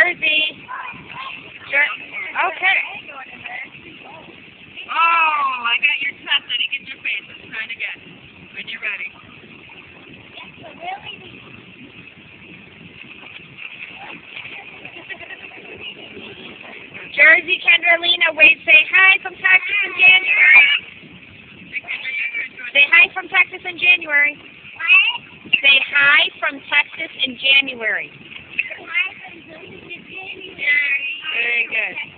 Jersey. Okay. Oh, I got your test. I didn't get your face. Let's try it again. When you're ready. Jersey, Kendralina, wait, say hi from Texas in January. Say hi from Texas in January. What? Say hi from Texas in January. Hi from January. Very good.